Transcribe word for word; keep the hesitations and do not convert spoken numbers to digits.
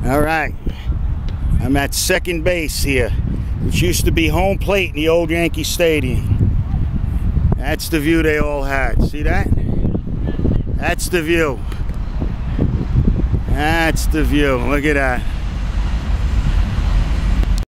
All right, I'm at second base here, which used to be home plate in the old Yankee Stadium. That's the view they all had. See that? That's the view. That's the view. Look at that.